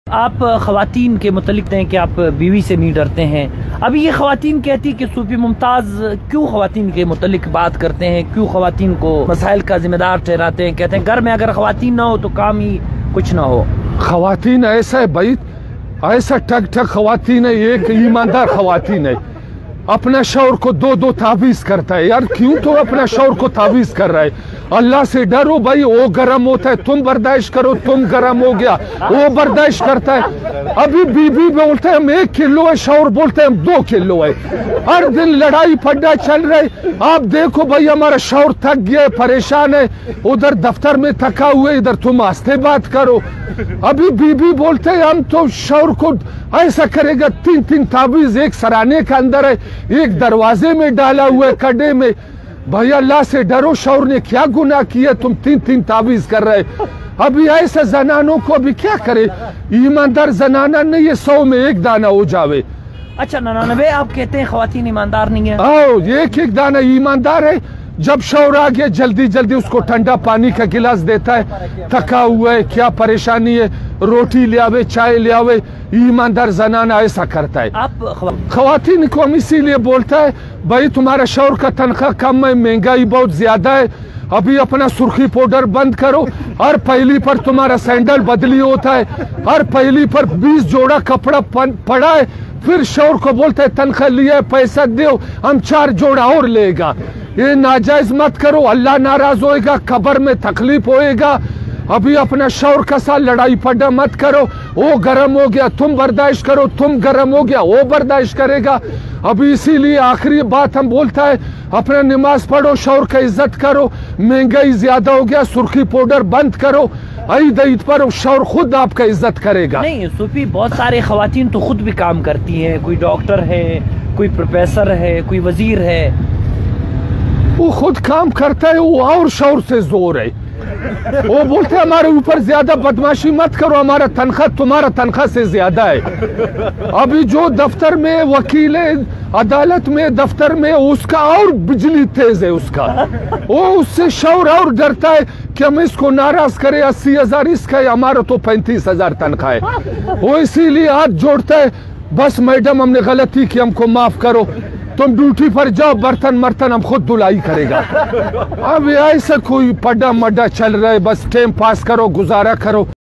آپ خواتین کے متعلق ہیں کہ آپ بیوی سے نہیں ڈرتے ہیں. ابھی یہ خواتین کہتی کہ صوفی ممتاز کیوں خواتین کے متعلق بات کرتے ہیں, کیوں خواتین کو مسائل کا ذمہ دار ٹھہراتے ہیں. کہتے ہیں گھر میں اگر خواتین نہ ہو تو کام ہی کچھ نہ ہو. خواتین ایسا ہے بھائی, ایسا ٹھگ ٹھگ خواتین ہے. ایک ایماندار خواتین ہے, اپنا شوہر کو دو تعویذ کرتا ہے. یار کیوں تو اپنا شوہر کو تعویذ کر رہا ہے؟ اللہ سے ڈرو بھائی. وہ گرم ہوتا ہے تم برداشت کرو, تم گرم ہو گیا وہ برداشت کرتا ہے. ابھی بی بولتے ہیں ہم 1 کلو ہے, شوہر بولتے ہیں ہم 2 کلو ہے. ہر دن لڑائی پھڈا چل رہے. آپ دیکھو بھائی ہمارا شوہر تھک گیا ہے, پریشان ہے, ادھر دفتر میں تھکا ہوئے, ادھر تم آستے بات کرو. ابھی بی بولتے ہیں ہم تو شوہر کو ایسا کرے گا. 3 تعویذ ایک سرانے کا اندر ہے, ایک دروازے میں ڈالا ہوا ہے کڈے میں. بھائی اللہ سے ڈرو, شوہر نے کیا گناہ کیا تم 3 تعویذ کر رہے. ابھی ایسے زنانوں کو ابھی کیا کرے؟ ایماندار زنانہ نہیں ہے 100 میں 1 دانہ ہو جاوے. اچھا 99 آپ کہتے ہیں خواتین ایماندار نہیں ہیں؟ آؤ 1 دانہ ایماندار ہے. جب شوہر آ گیا جلدی اس کو ٹھنڈا پانی کا گلاس دیتا ہے, تھکا ہوا ہے, کیا پریشانی ہے, روٹی لے آوے, چائے لے آوے. ایماندار زنانہ ایسا کرتا ہے. آپ خواتین کو ہم اسی لیے بولتا ہے بھائی تمہارا شوہر کا تنخواہ کم ہے, مہنگائی بہت زیادہ ہے, ابھی اپنا سرخی پاؤڈر بند کرو. ہر پہلی پر تمہارا سینڈل بدلی ہوتا ہے, ہر پہلی پر 20 جوڑا کپڑا پڑا ہے. پھر شوہر کو بولتا ہے تنخواہ لیا ہے پیسہ دیو, ہم 4 جوڑا اور لے گا. یہ ناجائز مت کرو, اللہ ناراض ہوئے گا, قبر میں تکلیف ہوئے گا. ابھی اپنا شوہر کا ساتھ لڑائی پڑا مت کرو. وہ گرم ہو گیا تم برداشت کرو, تم گرم ہو گیا وہ برداشت کرے گا. ابھی اسی لیے آخری بات ہم بولتا ہے اپنا نماز پڑھو, شوہر کا عزت کرو. مہنگائی زیادہ ہو گیا, سرخی پاؤڈر بند کرو. عید پر شوہر خود آپ کا عزت کرے گا. نہیں صوفی بہت سارے خواتین تو خود بھی کام کرتی ہیں, کوئی ڈاکٹر ہے, کوئی پروفیسر ہے, کوئی وزیر ہے. وہ خود کام کرتا ہے, وہ اور شوہر سے زور ہے. وہ بولتے ہیں ہمارے اوپر زیادہ بدماشی مت کرو, ہمارا تنخواہ تمہارا تنخواہ سے زیادہ ہے. ابھی جو دفتر میں وکیل ہے, عدالت میں, دفتر میں, اس کا اور بجلی تیز ہے اس کا. وہ اس سے شوہر اور ڈرتا ہے کہ ہم اس کو ناراض کرے. 80,000 اس کا ہے, ہمارا تو 35,000 تنخواہ ہے. وہ اسی لیے ہاتھ جوڑتا ہے, بس میڈم ہم نے غلطی کی, ہم کو معاف کرو, تم ڈیوٹی پر جاؤ, برتن ہم خود دھلائی کرے گا. اب ایسا کوئی پڈا مڈا چل رہا ہے, بس ٹائم پاس کرو, گزارا کرو.